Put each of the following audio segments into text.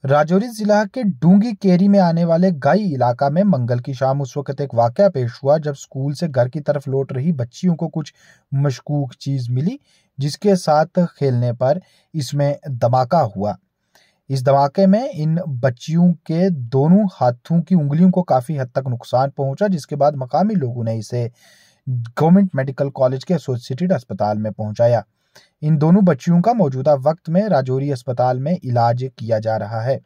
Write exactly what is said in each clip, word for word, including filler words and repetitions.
राजौरी जिला के डूंगी केरी में आने वाले गाई इलाका में मंगल की शाम उस वक्त एक वाकया पेश हुआ जब स्कूल से घर की तरफ लौट रही बच्चियों को कुछ मशकूक चीज मिली, जिसके साथ खेलने पर इसमें धमाका हुआ। इस धमाके में इन बच्चियों के दोनों हाथों की उंगलियों को काफी हद तक नुकसान पहुंचा, जिसके बाद मकामी लोगों ने इसे गवर्नमेंट मेडिकल कॉलेज के एसोसिएटेड अस्पताल में पहुंचाया। इन दोनों बच्चियों का मौजूदा वक्त में राजौरी अस्पताल में इलाज किया जा रहा है।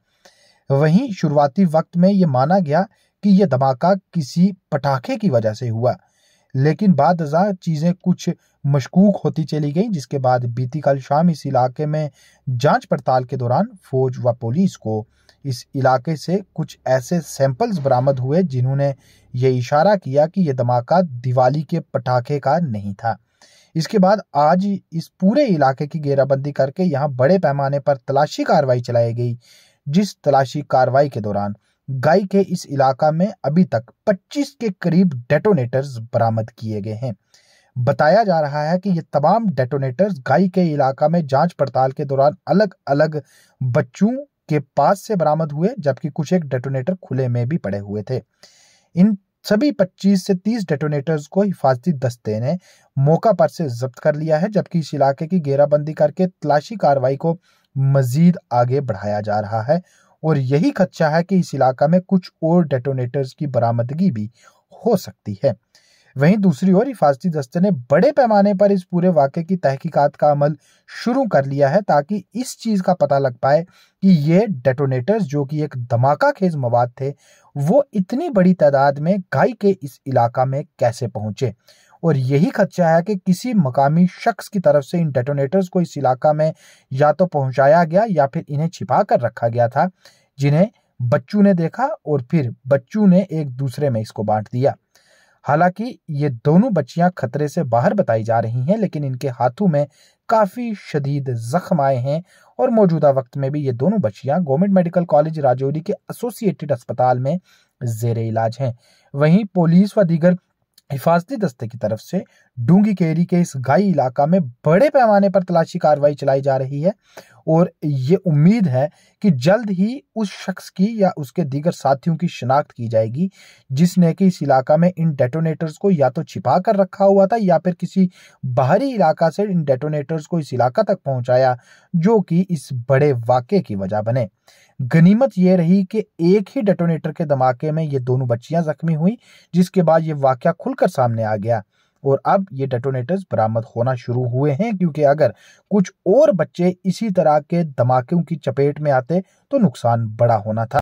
वहीं शुरुआती वक्त में ये माना गया कि यह धमाका किसी पटाखे की वजह से हुआ, लेकिन बाद अज़ा चीजें कुछ मशकूक होती चली गई, जिसके बाद बीती कल शाम इस इलाके में जांच पड़ताल के दौरान फौज व पुलिस को इस इलाके से कुछ ऐसे सैंपल्स बरामद हुए जिन्होंने ये इशारा किया कि यह धमाका दिवाली के पटाखे का नहीं था। इसके बाद आज इस पूरे इलाके की घेराबंदी करके यहाँ बड़े पैमाने पर तलाशी कार्रवाई चलाई गई, जिस तलाशी कार्रवाई के दौरान गाई के इस इलाका में अभी तक पच्चीस के करीब डेटोनेटर्स बरामद किए गए हैं। बताया जा रहा है कि ये तमाम डेटोनेटर्स गाई के इलाका में जांच पड़ताल के दौरान अलग अलग बच्चों के पास से बरामद हुए, जबकि कुछ एक डेटोनेटर खुले में भी पड़े हुए थे। इन सभी पच्चीस से तीस डेटोनेटर्स को हिफाजती दस्ते ने मौका पर से जब्त कर लिया है, जबकि इस इलाके की घेराबंदी करके तलाशी कार्रवाई को मजीद आगे बढ़ाया जा रहा है और यही खदशा है कि इस इलाका में कुछ और डेटोनेटर्स की बरामदगी भी हो सकती है। वहीं दूसरी ओर हिफाजती दस्ते ने बड़े पैमाने पर इस पूरे वाक़े की तहकीकात का अमल शुरू कर लिया है ताकि इस चीज का पता लग पाए कि ये डेटोनेटर्स जो कि एक धमाका खेज मवाद थे, वो इतनी बड़ी तादाद में गाई के इस इलाका में कैसे पहुंचे। और यही खदशा है कि किसी मकामी शख्स की तरफ से इन डेटोनेटर्स को इस इलाका में या तो पहुंचाया गया या फिर इन्हें छिपा कर रखा गया था, जिन्हें बच्चों ने देखा और फिर बच्चों ने एक दूसरे में इसको बांट दिया। हालांकि ये दोनों बच्चियां खतरे से बाहर बताई जा रही हैं, लेकिन इनके हाथों में काफी शदीद जख्म आए हैं और मौजूदा वक्त में भी ये दोनों बच्चियां गवर्नमेंट मेडिकल कॉलेज राजौरी के एसोसिएटेड अस्पताल में जेर इलाज हैं। वहीं पुलिस व दीगर हिफाजती दस्ते की तरफ से डूंगी केरी के इस गाई इलाका में बड़े पैमाने पर तलाशी कार्रवाई चलाई जा रही है और ये उम्मीद है कि जल्द ही उस शख्स की या उसके दीगर साथियों की शिनाख्त की जाएगी जिसने कि इस इलाका में इन डेटोनेटर्स को या तो छिपा कर रखा हुआ था या फिर किसी बाहरी इलाका से इन डेटोनेटर्स को इस इलाका तक पहुंचाया, जो कि इस बड़े वाक़े की वजह बने। गनीमत यह रही कि एक ही डेटोनेटर के धमाके में ये दोनों बच्चियां जख्मी हुई, जिसके बाद ये वाकया खुलकर सामने आ गया और अब ये डेटोनेटर्स बरामद होना शुरू हुए हैं, क्योंकि अगर कुछ और बच्चे इसी तरह के धमाकों की चपेट में आते तो नुकसान बड़ा होना था।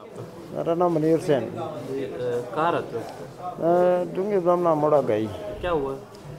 मेरा नाम मनीर सेन। कहाँ रहते हो? डूंगी ब्रह्मना मोड़ा गई। क्या हुआ?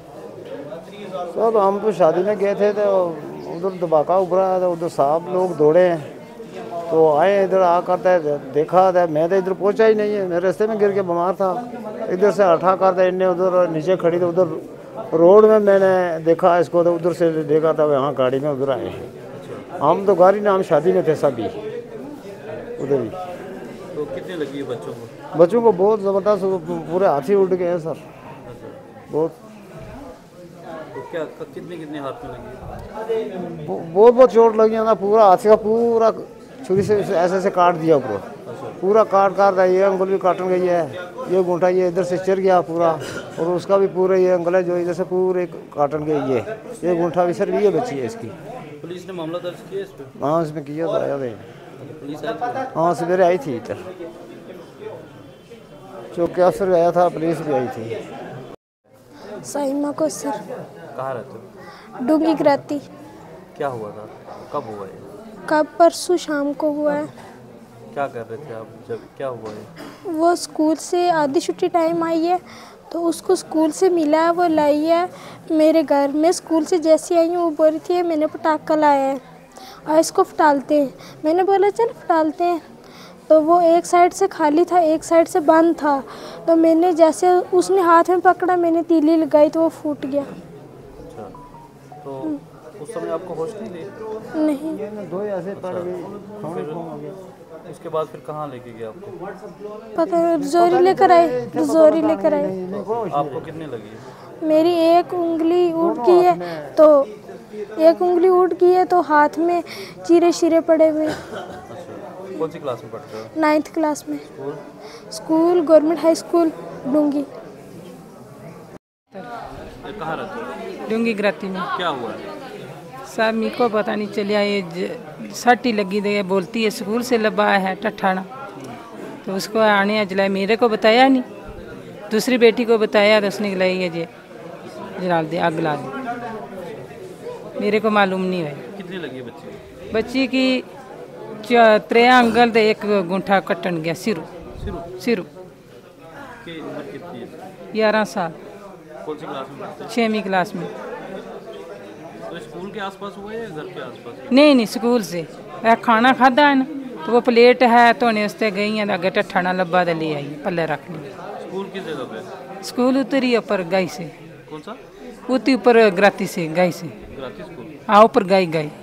सब हम तो शादी में गए थे तो उधर धमाका उभरा था, उधर साहब लोग दौड़े हैं तो आए इधर आ करता है, देखा था मैं तो इधर पहुंचा ही नहीं है, मैं रास्ते में गिर के बीमार था। इधर से हटा करता इन्हें उधर नीचे खड़ी तो उधर रोड में मैंने देखा इसको, तो उधर से देखा था वहाँ गाड़ी में उधर आए। हम तो गाड़ी ना हम शादी में थे सभी उधर ही। तो कितने लगी बच्चों को? बच्चों को बहुत ज़बरदस्त, पूरे हाथी उड़ गए हैं सर, बहुत। तो क्या कितने कितने हाथ में लगी? बहुत बहुत चोट लगी है ना, पूरा हाथ का पूरा छुरी से ऐसे ऐसे काट दिया पूरा पूरा काट काट दिया। ये अंगुल भी काटन गई है, ये घूंटा ये इधर से चिर गया पूरा, और उसका भी पूरा ये अंगल है जो इधर से पूरे काटन गई है, ये घूंटा भी सर ये बची है इसकी। पुलिस ने मामला दर्ज किया इस पे? हाँ इसमें किया तो आया थे। पुलिस आई? हाँ सवेरे आई थी इधर, चौकी अफसर आया था, पुलिस भी आई थी। साइमा को सर। कहाँ रहते हो? डूंगी कराती। क्या हुआ था? कब हुआ है? कब? परसों शाम को हुआ है। क्या कर रहे थे आप जब क्या हुआ है? वो स्कूल से आधी छुट्टी टाइम आई है तो उसको स्कूल से मिला है, वो लाई है मेरे घर में। स्कूल से जैसे आई हूँ वो बोल रही थी मैंने पटाखा लाया है और इसको फटालते हैं। मैंने बोला चल फटालते हैं, तो वो एक साइड से खाली था एक साइड से बंद था, तो मैंने जैसे उसने हाथ में पकड़ा मैंने तीली लगाई तो वो फूट गया। अच्छा, तो उस समय आपको होश नहीं थी? नहीं। दो ऐसे पड़ गई। उसके बाद फिर कहाँ लेके गए आपको? पता है, रजौरी लेकर आए, रजौरी लेकर आए। आपको कितने लगी? मेरी एक उंगली उठ गई है, तो एक उंगली उठ गई है तो हाथ में चीरे शीरे पड़े हुए। अच्छा, कौन सी क्लास में पढ़ते हो? नाइन्थ क्लास में। School? School government high school Dungi. ये कहाँ रहते हो? डूंगी ग्राती में। क्या हुआ है? साहब मेरे को पता नहीं चलिया, ये सट्टी लगी दे बोलती है स्कूल से लबा है टठाना, तो उसको आने जलाए, मेरे को बताया नहीं, दूसरी बेटी को बताया तो उसने लाई है जे जला दे, आग ला दी, मेरे को मालूम नहीं है। कितनी लगी बच्ची? बच्ची की त्रै अंगल तो एक गुंठा कट्टन गया सिरू सिरू सिरू। की उम्र कितनी है? ग्यारह साल। कौन सी क्लास में पढ़ते हो? छवीं क्लास में। तो स्कूल के आसपास हुआ है या घर के आसपास? नहीं नहीं स्कूल से वह खाना खादा है ना, तो वो प्लेट है धोने वास्ते गई है, अगे टठाना लब्बा तो ले आई पल्ले रख ली। स्कूल किस जगह पे? स्कूल उतरी ऊपर गाई से। कौन सा? उतरी ऊपर ग्राती से गाई से। ग्राती स्कूल? हाँ ऊपर गाई गाई।